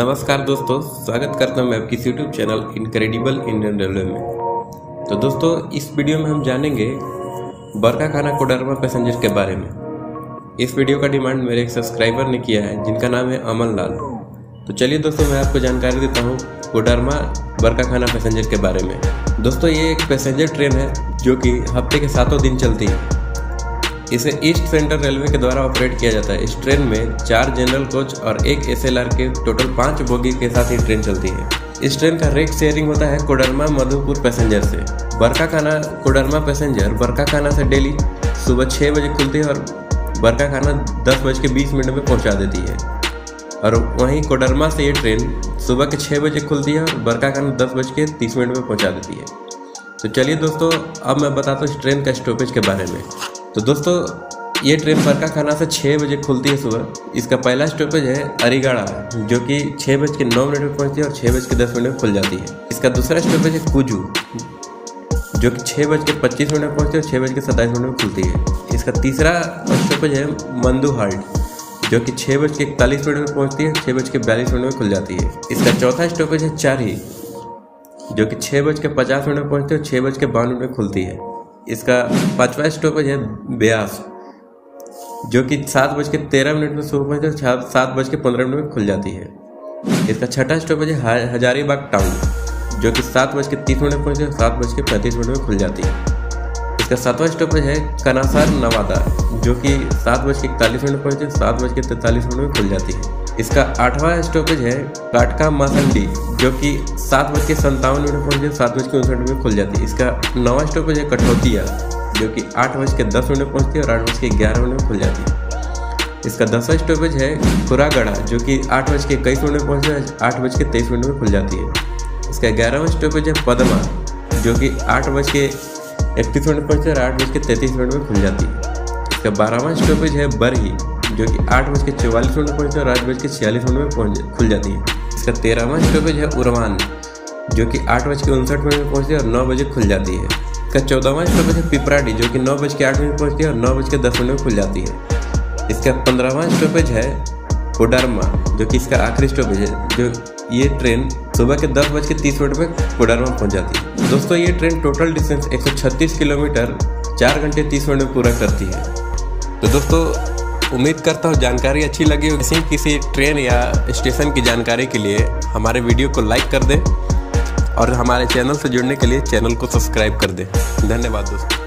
नमस्कार दोस्तों, स्वागत करता हूं मैं आपकी YouTube channel Incredible Indian Railway में। तो दोस्तों, इस वीडियो में हम जानेंगे बरकाखाना कोडरमा पैसेंजर के बारे में। इस वीडियो का डिमांड मेरे एक सब्सक्राइबर ने किया है जिनका नाम है अमन लाल। तो चलिए दोस्तों, मैं आपको जानकारी देता हूँ कोडरमा बरकाखाना पैसेंजर के बारे में। दोस्तों, ये एक पैसेंजर ट्रेन है जो कि हफ्ते के 7 दिन चलती है। इसे ईस्ट सेंट्रल रेलवे के द्वारा ऑपरेट किया जाता है। इस ट्रेन में 4 जनरल कोच और 1 SLR के टोटल 5 बोगी के साथ ही ट्रेन चलती है। इस ट्रेन का रेट शेयरिंग होता है कोडरमा मधुपुर पैसेंजर से। बरकाखाना कोडरमा पैसेंजर बरकाखाना से डेली सुबह 6 बजे खुलती है और बरकाखाना 10:20 में पहुंचा देती है। और वहीं कोडरमा से ये ट्रेन सुबह के 6 बजे खुलती है और बरकाखाना 10:30 में पहुंचा देती है। तो चलिए दोस्तों, अब मैं बताता हूँ इस ट्रेन का स्टॉपेज के बारे में। तो दोस्तों, ये ट्रेन बरकाखाना से 6 बजे खुलती है सुबह। इसका पहला स्टॉपेज है अरीगाड़ा, जो कि 6:09 में पहुंचती है और 6:10 में खुल जाती है। इसका दूसरा स्टॉपेज है कुजू, जो कि 6:25 में पहुंचती है और 6:27 में खुलती है। इसका तीसरा स्टॉपेज है मंदुहाल्ट, जो कि 6:41 में पहुंचती है, 6:42 में खुल जाती है। इसका चौथा स्टॉपेज है चारी, जो कि 6:50 में पहुंचती है और 6:52 में खुलती है। इसका 5वां स्टॉपेज है ब्यास, जो कि 7:13 में सुबह पहुंचती है और 7:15 में खुल जाती है। इसका 6वां स्टॉपेज है हजारीबाग टाउन, जो कि 7:30 में पहुंचती है और 7:35 में खुल जाती है। इसका 7वां स्टॉपेज है कनासार नवादा, जो कि 7:41 में पहुंचती है, 7:43 में खुल जाती है। इसका 8वां स्टॉपेज है काटका मासंडी, जो कि 7:57 में पहुंचती है, 7:59 में खुल जाती है। इसका 9वां स्टॉपेज है कठौतिया, जो कि 8:10 में पहुंचती है और 8:11 में खुल जाती है। इसका 10वां स्टॉपेज है खुरागड़ा, जो कि 8:21 में पहुंचती है, 8:23 में खुल जाती है। इसका 11वां स्टॉपेज है पदमा, जो कि 8:31 में पहुंचती है और 8:33 में खुल जाती है। इसका 12वां स्टॉपेज है बरही, जो कि 8:44 में पहुंचती है और 8:46 में खुल जाती है। इसका 13वां स्टॉपेज है उरवान, जो कि 8:59 में पहुंचती है और 9 बजे खुल जाती है। इसका 14वां स्टॉपेज है पिपराडी, जो कि 9:08 में पहुंचती है और 9:10 में खुल जाती है। इसका 15वां स्टॉपेज है कोडरमा, जो कि इसका आखिरी स्टॉपेज है, जो ये ट्रेन सुबह के 10:30 में कोडरमा पहुंच जाती है। दोस्तों, ये ट्रेन टोटल डिस्टेंस 136 किलोमीटर 4 घंटे 30 मिनट में पूरा करती है। तो दोस्तों, उम्मीद करता हूँ जानकारी अच्छी लगी होगी। किसी ट्रेन या स्टेशन की जानकारी के लिए हमारे वीडियो को लाइक कर दें और हमारे चैनल से जुड़ने के लिए चैनल को सब्सक्राइब कर दें। धन्यवाद दोस्तों।